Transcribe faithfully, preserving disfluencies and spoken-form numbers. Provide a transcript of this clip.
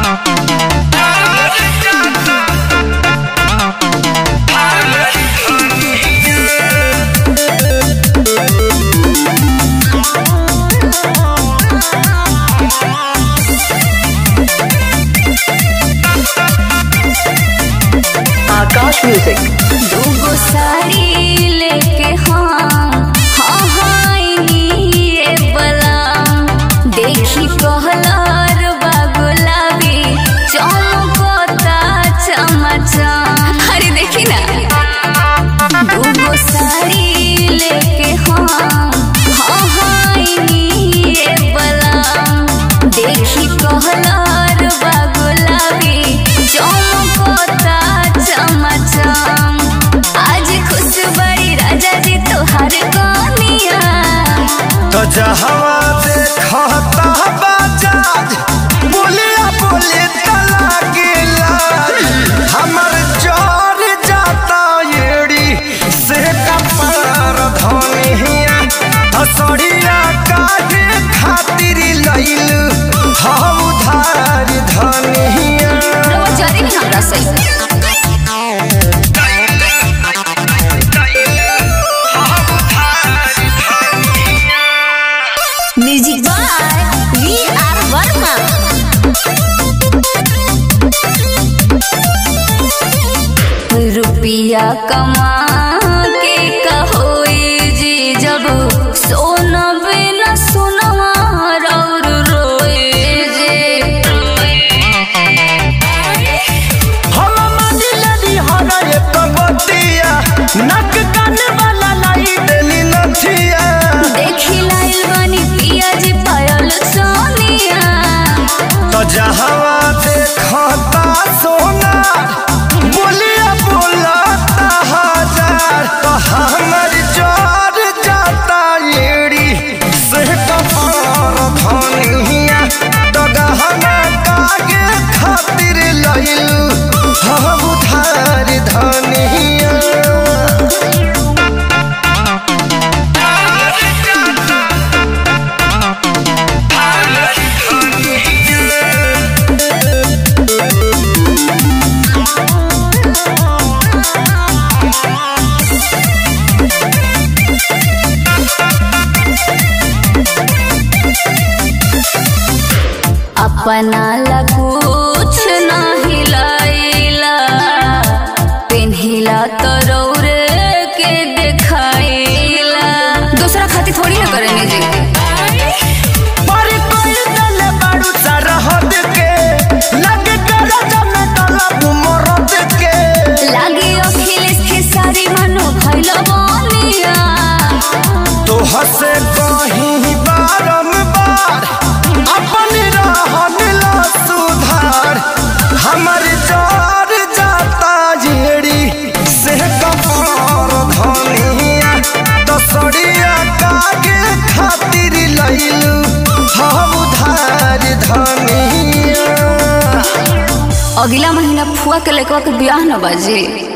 आकाश music. दूगो साड़ी लेके हाँ हाँ हाँ ये बला देखी कहलर बा गुलाबी चमकता चमचा। अरे देखी ना दूगो साड़ी लेके हाँ हाँ हाँ ये बला देखी कहलर बा गुलाबी चमकता चमचम। आज खुश बड़ी राजा जी तोहार कनिया तो जहवा देखता बाजाज बोलिया बोले तला गिला हमर जोर जाता येड़ी से कपार धनिया हसड़िया काहे खातिर लइल हम उधार धनिया रवा जारी में हमरा सही music by V R Verma. रुपया कमा के कहोई जी जब सोना बिना सोनवा और रोए जे हम मानी लड़ी हरा एक बतिया नक कान वाला लाई देली नथिया देखी लाइल बनी पिया जी पायल सोनिया तो जहवा देखता सोना बोलिया बोलता हजार तो हमर जोर जाता येड़ी से कपार धनिया तो गहना कागे खातिर लइल हम उधार धनिया अपना ला कुछ नहीं लाइला पेन्हिला तो रौरे के देखाइला दूसरा खातिर थोड़ी ना करेंगे जी। पर कोई दल बाड़ू सरहद के लगे कर जम तलब मरद के लागे अखिलेश के सारी मनो भइल बनिया तो हसे कहीं बारंबार अपन रहन ला सुधार हमर जोर जाता जेड़ी से कपार धनिया तो सड़िया कागे खातिर लइल हम उधार धनिया। अगला महीना फुआ के लेकवा के ब्याह न बाजी।